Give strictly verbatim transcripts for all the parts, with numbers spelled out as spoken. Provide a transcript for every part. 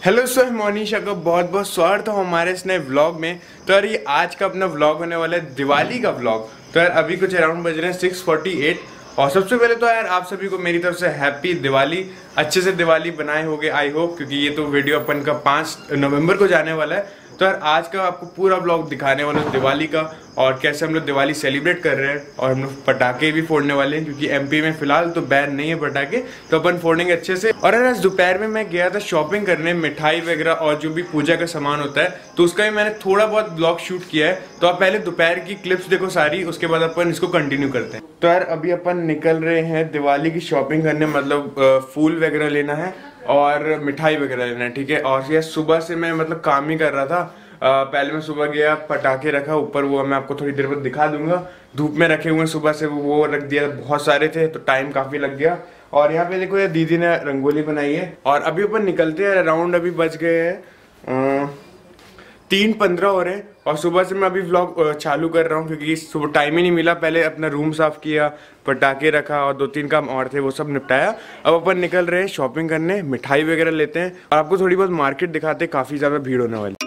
Hello sir, Monisha का बहुत बहुत स्वागत है हमारे इस नए व्लॉग में। तो यार ये आज का अपना व्लॉग होने वाला है दिवाली का व्लॉग। तो यार अभी कुछ अराउंड बज रहे हैं सिक्स फोर्टी एट। और सबसे पहले तो यार आप सभी को मेरी तरफ से हैप्पी दिवाली। अच्छे से दिवाली बनाए होगे आई होप, क्योंकि ये तो वीडियो अपन का पाँच नवंबर को जाने वाला है। तो यार आज का आपको पूरा ब्लॉग दिखाने वाला है दिवाली का, और कैसे हम लोग दिवाली सेलिब्रेट कर रहे हैं। और हम लोग पटाखे भी फोड़ने वाले हैं, क्योंकि एमपी में फिलहाल तो बैन नहीं है पटाखे, तो अपन फोड़ेंगे अच्छे से। और यार दोपहर में मैं गया था शॉपिंग करने, मिठाई वगैरह और जो भी पूजा का सामान होता है, तो उसका भी मैंने थोड़ा बहुत ब्लॉग शूट किया है। तो आप पहले दोपहर की क्लिप्स देखो सारी, उसके बाद अपन इसको कंटिन्यू करते हैं। तो यार अभी अपन निकल रहे हैं दिवाली की शॉपिंग करने, मतलब फूल वगैरह लेना है और मिठाई वगैरह लेना है, ठीक है। और ये सुबह से मैं मतलब काम ही कर रहा था। आ, पहले मैं सुबह गया, पटाखे रखा ऊपर, वो मैं आपको थोड़ी देर बाद दिखा दूंगा। धूप में रखे हुए सुबह से, वो रख दिया, बहुत सारे थे तो टाइम काफी लग गया। और यहाँ पे देखो यार दीदी ने रंगोली बनाई है। और अभी अपन निकलते हैं, अराउंड अभी बज गए हैं तीन पंद्रह हो रहे हैं। और सुबह से मैं अभी व्लॉग चालू कर रहा हूँ, क्योंकि सुबह टाइम ही नहीं मिला। पहले अपना रूम साफ किया, पटाखे रखा और दो तीन काम और थे, वो सब निपटाया। अब अपन निकल रहे हैं शॉपिंग करने, मिठाई वगैरह लेते हैं और आपको थोड़ी बहुत मार्केट दिखाते हैं, काफी ज्यादा भीड़ होने वाली।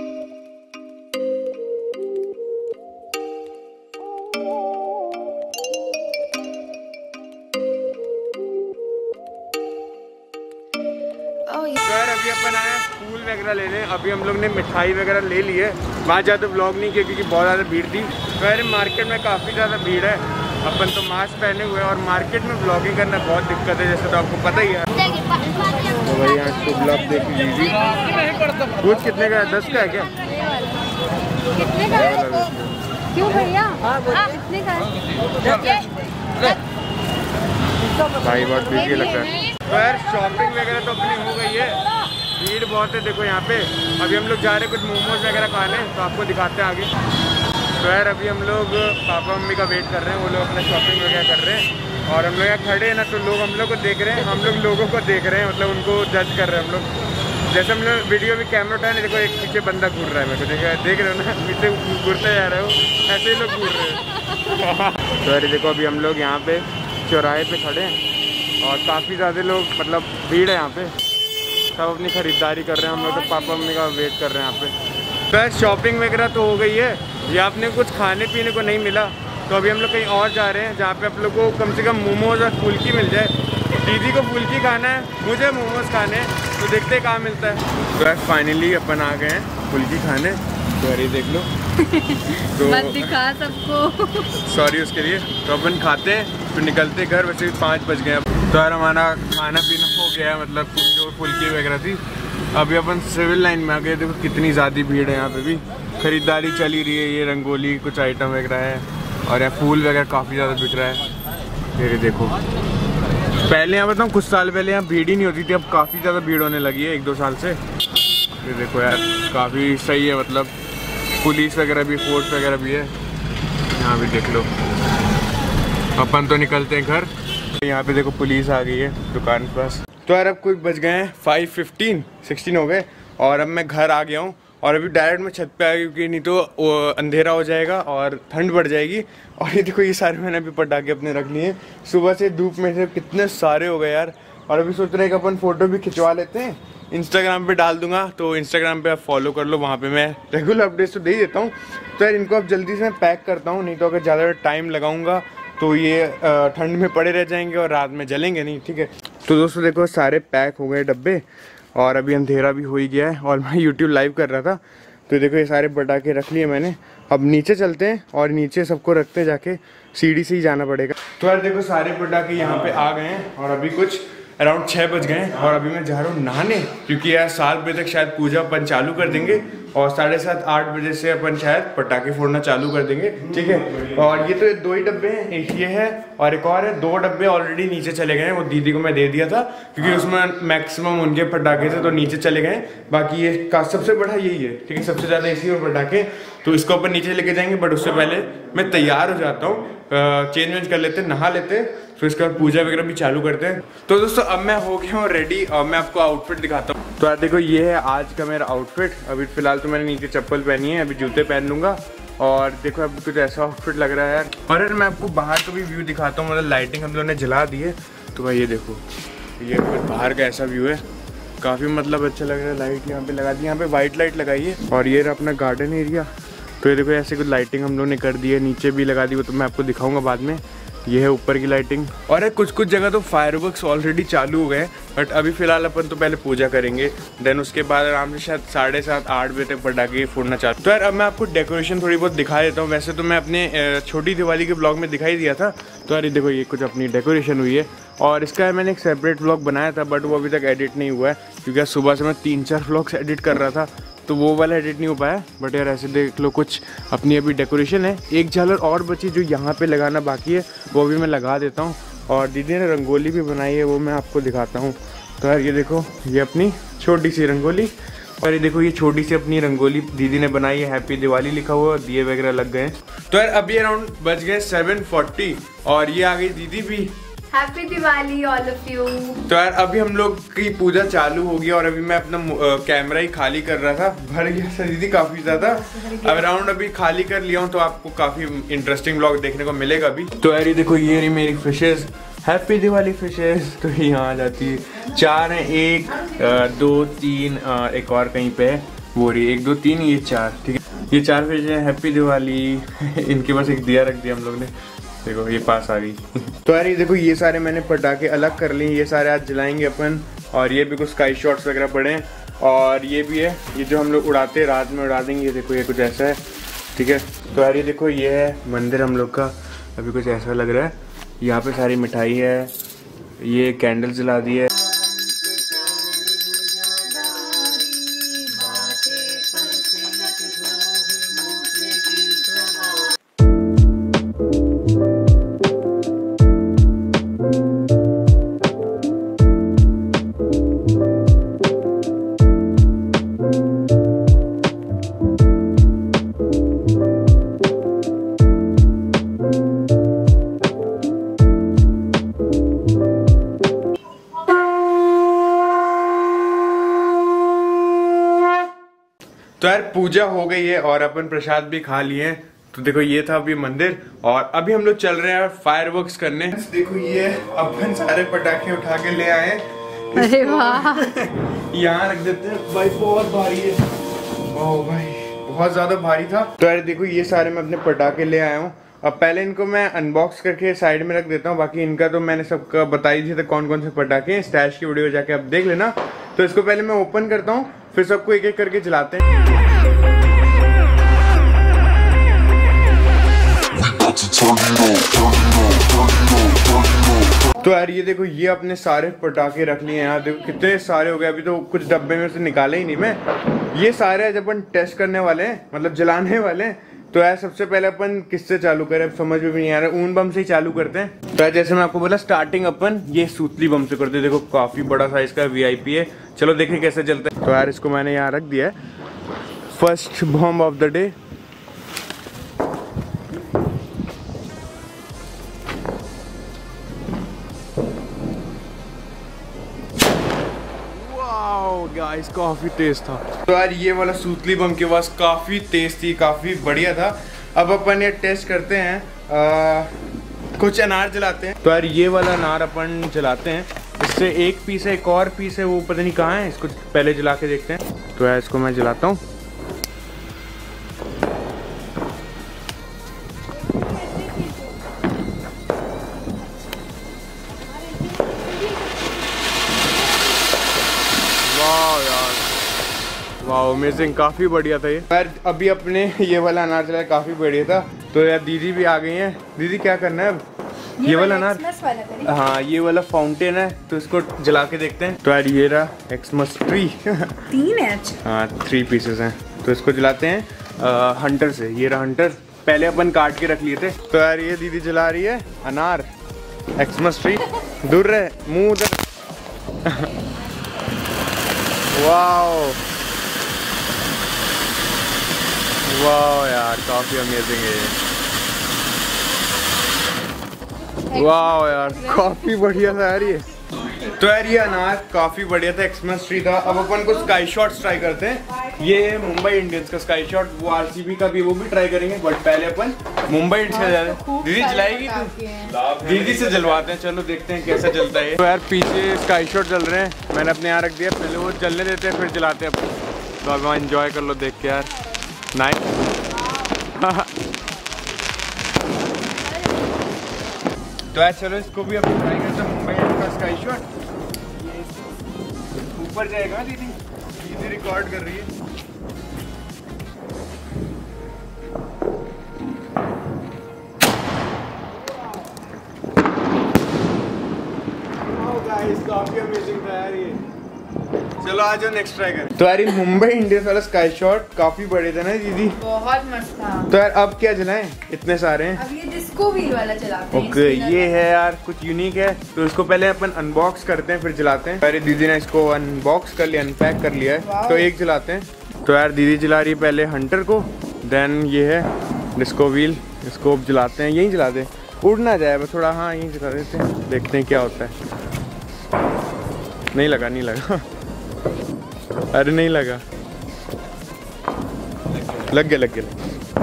अभी अपन आए फूल वगैरह लेने। अभी हम लोग ने मिठाई वगैरह ले ली है, वहाँ ज़्यादा ब्लॉग नहीं किया क्योंकि बहुत ज़्यादा भीड़ थी। वैसे मार्केट में काफ़ी ज़्यादा भीड़ है। अपन तो मास्क पहने हुए हैं और मार्केट में ब्लॉगिंग करना बहुत दिक्कत है, जैसे तो आपको पता ही है। तो भाई यहाँ इसको ब्लॉग देख लीजिए। कुछ कितने का है? दस का है क्या? क्यों भैया कितने का है? भाई बहुत बिजी लगता है। तो यार शॉपिंग वगैरह तो अपनी हो गई है, भीड़ बहुत है देखो यहाँ पे। अभी हम लोग जा रहे हैं कुछ मोमोज वगैरह खाने, तो आपको दिखाते हैं आगे। तो यार अभी हम लोग पापा मम्मी का वेट कर रहे हैं, वो लोग अपना शॉपिंग वगैरह कर रहे हैं। और हम लोग यहाँ खड़े हैं ना, तो लोग हम लोग को देख रहे हैं, हम लोग लोगों को देख रहे हैं, मतलब उनको जज कर रहे हैं हम लोग। जैसे हम लोग वीडियो में कैमरा उठाए ना, देखो एक पीछे बंदा घूर रहा है, मेरे को देखा देख रहे हो ना, पीछे घूरते जा रहे हो, ऐसे ही लोग घूर रहे हैं। तो यार देखो अभी हम लोग यहाँ पे चौराहे पे खड़े हैं और काफ़ी ज़्यादा लोग, मतलब भीड़ है यहाँ पे, सब अपनी खरीदारी कर रहे हैं। हम लोग तो पापा मम्मी का वेट कर रहे हैं यहाँ पे। तो शॉपिंग वगैरह तो हो गई है, या आपने कुछ खाने पीने को नहीं मिला, तो अभी हम लोग कहीं और जा रहे हैं जहाँ पे आप लोग को कम से कम मोमोज और फुल्की मिल जाए। दीदी को फुल्की खाना है, मुझे मोमोज खाने हैं, तो देखते हैं कहाँ मिलता है। तो यार फाइनली अपन आ गए हैं फुल्की खाने। तो अरे देख लो तो मत दिखा सबको, सॉरी उसके लिए। तो अपन खाते हैं फिर निकलते घर, वैसे भी पाँच बज गए। तो यार हमारा खाना पीना हो गया, मतलब जो फुल्की वगैरह थी। अभी अपन सिविल लाइन में आ गए, देखो कितनी ज़्यादा भीड़ है यहाँ पे भी, खरीदारी चली रही है। ये रंगोली कुछ आइटम वगैरह है, और यहाँ फूल वगैरह काफ़ी ज़्यादा बिक रहा है। ये देखो, पहले यहाँ बताऊँ कुछ साल पहले यहाँ भीड़ ही नहीं होती थी, अब काफ़ी ज़्यादा भीड़ होने लगी है एक दो साल से। ये देखो यार काफ़ी सही है, मतलब पुलिस वगैरह भी, फोर्स वगैरह भी है यहाँ भी, देख लो। अपन तो निकलते हैं घर। यहाँ पे देखो पुलिस आ गई है दुकान के पास। तो यार अब कुछ बज गए हैं फाइव फिफ्टीन सिक्सटीन हो गए, और अब मैं घर आ गया हूँ। और अभी डायरेक्ट मैं छत पे आ गया, क्योंकि नहीं तो अंधेरा हो जाएगा और ठंड बढ़ जाएगी। और ये देखो ये सारे मैंने अभी पटाखे अपने रख लिए। सुबह से धूप में से कितने सारे हो गए यार। और अभी सोच रहे हैं कि अपन फोटो भी खिंचवा लेते हैं, इंस्टाग्राम पे डाल दूंगा। तो इंस्टाग्राम पे आप फॉलो कर लो, वहाँ पे मैं रेगुलर अपडेट्स तो दे ही देता हूँ। तो यार इनको अब जल्दी से मैं पैक करता हूँ, नहीं तो अगर ज़्यादा टाइम लगाऊंगा तो ये ठंड में पड़े रह जाएंगे और रात में जलेंगे नहीं, ठीक है। तो दोस्तों देखो सारे पैक हो गए डब्बे, और अभी अंधेरा भी हो ही गया है। और मैं यूट्यूब लाइव कर रहा था, तो देखो ये सारे पटाखे रख लिए मैंने। अब नीचे चलते हैं और नीचे सबको रखते जाके, सीढ़ी से ही जाना पड़ेगा। तो यार देखो सारे पटाखे यहाँ पे आ गए हैं, और अभी कुछ अराउंड छः बज गए हैं। और अभी मैं जा रहा हूँ नहाने, क्योंकि यार सात बजे तक शायद पूजा अपन चालू कर देंगे, और साढ़े सात आठ बजे से अपन शायद पटाखे फोड़ना चालू कर देंगे, ठीक है। और ये तो दो ही डब्बे हैं, एक ये है और एक और है। दो डब्बे ऑलरेडी नीचे चले गए हैं, वो दीदी को मैं दे दिया था, क्योंकि उसमें मैक्सिमम उनके पटाखे थे, तो नीचे चले गए। बाकी ये का सबसे बड़ा यही है, ठीक है, सबसे ज़्यादा इसी में पटाखे। तो इसको अपन नीचे लेके जाएंगे, बट उससे पहले मैं तैयार हो जाता हूँ, चेंज वेंज कर लेते, नहा लेते, फिर इसके बाद पूजा वगैरह भी चालू करते हैं। तो दोस्तों अब मैं हो गया हूँ रेडी, और मैं आपको आउटफिट दिखाता हूँ। तो यार देखो ये है आज का मेरा आउटफिट। अभी फिलहाल तो मैंने नीचे चप्पल पहनी है, अभी जूते पहन लूंगा। और देखो अब कुछ ऐसा आउटफिट लग रहा है यार। और यार मैं आपको बाहर का भी व्यू दिखाता हूँ, मतलब लाइटिंग हम लोगों ने जला दी है। तो भाई ये देखो, ये बाहर का ऐसा व्यू है, काफ़ी मतलब अच्छा लग रहा है। लाइट यहाँ पे लगा दी, यहाँ पे वाइट लाइट लगाई है। और ये रहा अपना गार्डन एरिया। तो ये देखो ऐसे कुछ लाइटिंग हम लोग ने कर दी है, नीचे भी लगा दी, वो तो मैं आपको दिखाऊंगा बाद में। ये है ऊपर की लाइटिंग। और है कुछ कुछ जगह तो फायरवर्क्स ऑलरेडी चालू हो गए, बट अभी फिलहाल अपन तो पहले पूजा करेंगे, देन उसके बाद आराम से शायद साढ़े सात आठ बजे तक पटाखे फोड़ना चाहता हूँ। तो यार अब मैं आपको डेकोरेशन थोड़ी बहुत दिखा देता हूँ। वैसे तो मैं अपने छोटी दिवाली के ब्लॉग में दिखाई दिया था। तो यार ये देखो ये कुछ अपनी डेकोरेशन हुई है, और इसका मैंने एक सेपरेट ब्लॉग बनाया था, बट वो अभी तक एडिट नहीं हुआ है, क्योंकि सुबह से मैं तीन चार ब्लॉग्स एडिट कर रहा था, तो वो वाला एडिट नहीं हो पाया। बट यार ऐसे देख लो कुछ अपनी अभी डेकोरेशन है। एक झालर और बची जो यहाँ पे लगाना बाकी है, वो भी मैं लगा देता हूँ। और दीदी ने रंगोली भी बनाई है, वो मैं आपको दिखाता हूँ। तो यार ये देखो ये अपनी छोटी सी रंगोली, और ये देखो ये छोटी सी अपनी रंगोली दीदी ने बनाई है, हैप्पी दिवाली लिखा हुआ है, दिए वगैरह लग गए। तो यार अभी अराउंड बज गए सेवन फोर्टी, और ये आ गई दीदी भी। Happy Diwali all of you. तो यार अभी हम लोग की पूजा चालू होगी, और अभी मैं अपना कैमरा ही खाली कर रहा था, भर गया था दीदी काफी ज्यादा। अब अराउंड अभी खाली कर लिया हूँ, तो आपको काफी इंटरेस्टिंग व्लॉग देखने को मिलेगा अभी। तो यार ये देखो ये रही मेरी फिशेज, हैप्पी दिवाली फिशेज। तो यहाँ आ जाती है, चार है, एक दो तीन, एक और कहीं पे है, वो रही एक दो तीन, ये चार, ठीक है। ये चार फिश है, हैप्पी दिवाली। इनके पास एक दिया रख दिया हम लोग ने, देखो ये पास आ गई। तो यार ये देखो ये सारे मैंने पटाखे अलग कर लिए, ये सारे आज जलाएंगे अपन। और ये भी कुछ स्काई शॉट्स वगैरह पड़े हैं, और ये भी है, ये जो हम लोग उड़ाते हैं रात में उड़ा देंगे। ये देखो ये कुछ ऐसा है, ठीक है। तो यार ये देखो ये है मंदिर हम लोग का, अभी कुछ ऐसा लग रहा है। यहाँ पे सारी मिठाई है, ये कैंडल जला दी है। तो यार पूजा हो गई है और अपन प्रसाद भी खा लिए हैं। तो देखो ये था अभी मंदिर, और अभी हम लोग चल रहे हैं फायरवर्क्स करने। देखो ये अपन सारे पटाखे उठा के ले आए। अरे वाह। यहाँ रख देते हैं भाई, बहुत भारी है। वाह भाई बहुत ज्यादा भारी था। तो यार देखो ये सारे मैं अपने पटाखे ले आया हूँ। अब पहले इनको मैं अनबॉक्स करके साइड में रख देता हूँ, बाकी इनका तो मैंने सबका बताई थी, तो कौन कौन से पटाखे हैं स्टैश की वीडियो जाके आप देख लेना। तो इसको पहले मैं ओपन करता हूँ, फिर सबको एक एक करके जलाते हैं। तो यार ये देखो ये अपने सारे पटाखे रख लिए यहाँ, देखो कितने सारे हो गए। अभी तो कुछ डब्बे में से निकाले ही नहीं मैं। ये सारे आज अपन टेस्ट करने वाले हैं, मतलब जलाने वाले हैं। तो यार सबसे पहले अपन किससे चालू करें, अब समझ में भी नहीं आ रहा। ऊन बम से ही चालू करते हैं। तो यार जैसे मैं आपको बोला स्टार्टिंग अपन ये सूतली बम से करते हैं। देखो काफी बड़ा साइज का वीआईपी है, चलो देखें कैसे चलता है। तो यार इसको मैंने यहाँ रख दिया है, first bomb of the day. Guys काफी तेज था। तो यार ये वाला सूतली बम के पास काफी तेज थी, काफी बढ़िया था। अब अपन ये टेस्ट करते हैं, आ, कुछ अनार जलाते हैं। तो यार ये वाला अनार अपन जलाते हैं, इससे एक पीस है, एक और पीस है, वो पता नहीं कहाँ है, इसको पहले जला के देखते हैं। तो यार इसको मैं जलाता हूँ। वाह अमेजिंग, काफी बढ़िया था ये। यार अभी अपने ये वाला अनार जलाया, काफी बढ़िया था। तो यार दीदी भी आ गई हैं। दीदी क्या करना है अब? ये, ये वाला अनार, हाँ ये वाला फाउंटेन है, तो इसको जला के देखते हैं। तो यार ये रहा एक्समस ट्री। तीन है, हाँ थ्री पीसेस हैं। तो इसको जलाते हैं आ, हंटर से। ये रहा हंटर, पहले अपन काट के रख लिए थे। तो यार ये दीदी जला रही है अनार, एक्समस ट्री। दूर रहे, मुंह उधर। वाह वाह यार काफी अमेजिंग है ये। वाह यार काफी बढ़िया था यार ये। तो यार ये अनार काफी बढ़िया था, एक्समस ट्री था। अब अपन को स्काई शॉट्स ट्राई करते हैं। ये है मुंबई इंडियंस का स्काई शॉट, वो आरसीबी का भी, वो भी ट्राई करेंगे, बट पहले अपन मुंबई इंडियंस का जा रहे हैं। दीदी जलाएगी तू? दीदी से जलवाते हैं, चलो देखते हैं कैसा चलता है। तो यार पीछे स्काई शॉट चल रहे हैं, मैंने अपने यहाँ रख दिया, पहले वो जलने देते हैं फिर जलाते हैं अपन। तो अब एंजॉय कर लो देख के यार, नाइस। तो यार चलो इसको भी अपन ट्राई करते हैं, मुंबई इंडियंस का स्काई शॉट। ऊपर जाएगा दीदी, दीदी रिकॉर्ड कर रही है। काफी अमेजिंग था यार ये। चलो आज नेक्स्ट ट्राई करें। तो यार मुंबई इंडियंस वाला स्काई शॉट काफी बड़े थे ना दीदी? बहुत मस्त था। तो यार अब क्या जलाएं, इतने सारे हैं। अब ये डिस्को व्हील वाला चलाते हैं। ओके ये है यार कुछ यूनिक है, तो इसको पहले अपन अनबॉक्स करते हैं फिर जलाते हैं। पहले दीदी ने इसको अनबॉक्स कर लिया, अनपैक कर लिया है, तो एक जलाते हैं। तो यार दीदी जला रही है पहले हंटर को, देन ये है डिस्को व्हील, इसको जलाते हैं। यहीं जला दे, उड़ ना जाए बस थोड़ा। हाँ यहीं जला देते हैं, देखते हैं क्या होता है। नहीं लगा, नहीं लगा, अरे नहीं लगा, लग गया लग गया।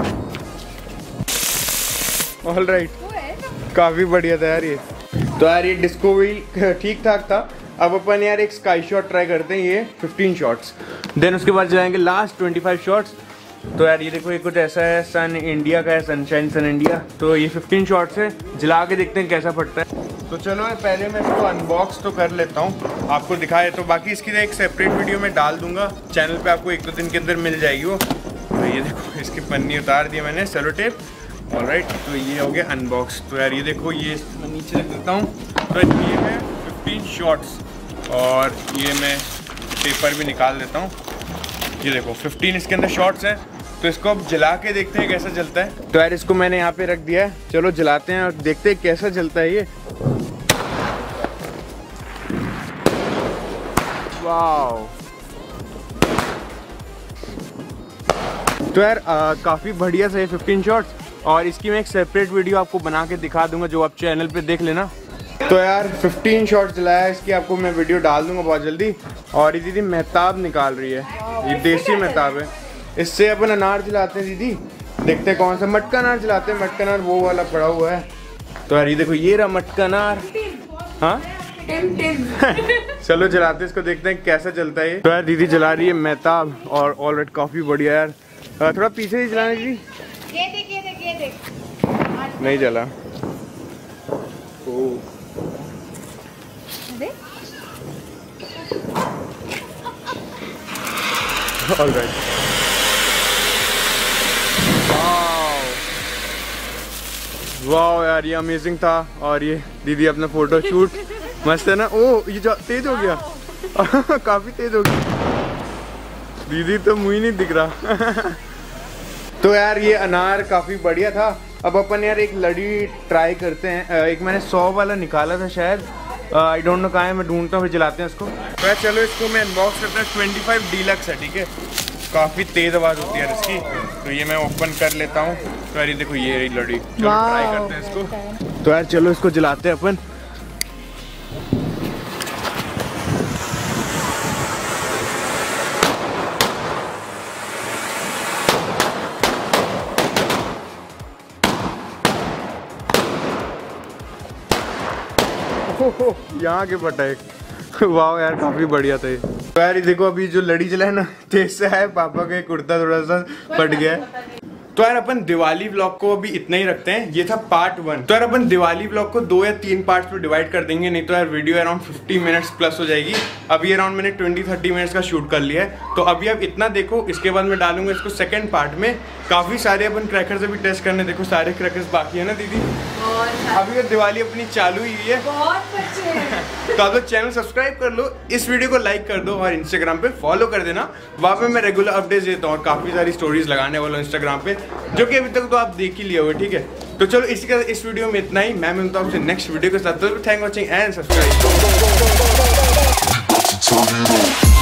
ऑल राइट, काफी बढ़िया था यार ये। तो यार ये डिस्को व्हील ठीक ठाक था। अब अपन यार एक स्काई शॉट ट्राई करते हैं, ये फिफ्टीन शॉट्स, देन उसके बाद जाएंगे लास्ट ट्वेंटी फाइव शॉट्स। तो यार ये देखो, ये कुछ ऐसा है, सन इंडिया का है, सनशाइन सन इंडिया। तो ये फिफ्टीन शॉट्स है, जला के देखते हैं कैसा फटता है। तो चलो पहले मैं इसको अनबॉक्स तो कर लेता हूँ, आपको दिखाए। तो बाकी इसकी एक सेपरेट वीडियो में डाल दूंगा चैनल पे, आपको एक दो दिन के अंदर मिल जाएगी वो। तो ये देखो, इसकी पन्नी उतार दी मैंने, सेलो टेप। ऑलराइट, तो ये हो गया अनबॉक्स। तो यार ये देखो, ये मैं नीचे रख देता हूँ। तो ये है फिफ्टीन शॉट्स, और ये मैं पेपर भी निकाल देता हूँ। ये देखो फिफ्टीन इसके अंदर शॉट्स हैं। तो इसको अब जला के देखते हैं कैसा जलता है। तो यार इसको मैंने यहाँ पे रख दिया है, चलो जलाते हैं और देखते हैं कैसा जलता है ये। वाओ, तो यार आ, काफी बढ़िया सा है फिफ्टीन शॉट्स, और इसकी मैं एक सेपरेट वीडियो आपको बना के दिखा दूंगा, जो आप चैनल पे देख लेना। तो यार फिफ्टीन शॉट्स जलाया, इसकी आपको मैं वीडियो डाल दूंगा बहुत जल्दी। और ये दीदी मेहताब निकाल रही है, ये देसी मेहताब है, इससे अपन अनार जलाते हैं दीदी। देखते हैं कौन सा मटका अनार जलाते हैं। मटका अनार वो वाला पड़ा हुआ है। तो यार ये देखो, ये रहा मटका अनार। हाँ चलो जलाते हैं इसको, देखते हैं कैसा जलता है ये। तो यार दीदी जला रही है मेहताब, और ऑलरेडी काफी बढ़िया यार। थोड़ा पीछे ही जलाने जी, ये देख ये देख ये देख, नहीं जला। ऑलराइट, वाओ यार ये अमेजिंग था। और ये दीदी अपना फोटो शूट मस्त है ना। ओ ये तेज हो गया काफी तेज हो गया दीदी, तो मुंह ही नहीं दिख रहा तो यार ये अनार काफी बढ़िया था। अब अपन यार एक लड़ी ट्राई करते हैं। एक मैंने सौ वाला निकाला था शायद, आई डोंट नो कहाँ है, मैं ढूंढता हूँ, फिर जलाते हैं इसको। तो चलो इसको मैं अनबॉक्स करता हूँ। ट्वेंटी फाइव डीलक्स है, ठीक है, काफ़ी तेज़ आवाज़ होती है इसकी। तो ये मैं ओपन कर लेता हूँ। तो यार ये देखो, ये रही लड़ी, चलो ट्राई करते हैं इसको। तो यार चलो इसको जलाते हैं अपन। यहाँ के पटाख, वाह यार काफी बढ़िया था ये। तो यार ये देखो, अभी जो लड़ी जला है ना, तेज से है, पापा का कुर्ता थोड़ा सा फट गया है। तो यार अपन दिवाली व्लॉग को अभी इतना ही रखते हैं, ये था पार्ट वन। तो यार अपन दिवाली व्लॉग को दो या तीन पार्ट्स में डिवाइड कर देंगे, नहीं तो यार video around fifty minutes plus हो जाएगी। अभी अराउंड मैंने ट्वेंटी थर्टी मिनट्स का शूट कर लिया है। तो अभी आप इतना देखो, इसके बाद मैं डालूंगा इसको सेकंड पार्ट में। काफी सारे अपन क्रैकर्स अभी टेस्ट करने, देखो सारे क्रैकर्स बाकी है ना दीदी। अभी तो दिवाली अपनी चालू ही है, बहुत बच्चे हैं। तो आप लोग चैनल सब्सक्राइब कर लो, इस वीडियो को लाइक कर दो, और इंस्टाग्राम पे फॉलो कर देना। वहाँ पे मैं रेगुलर अपडेट्स देता हूँ और काफी सारी स्टोरीज लगाने वाला हूँ इंस्टाग्राम पे, जो कि अभी तक तो आप देख ही लिए होगे, ठीक है। तो चलो इसी का इस वीडियो में इतना ही। मैं मिलता हूँ आपसे नेक्स्ट वीडियो के साथ। तो थैंक वॉचिंग एंड सब्सक्राइब।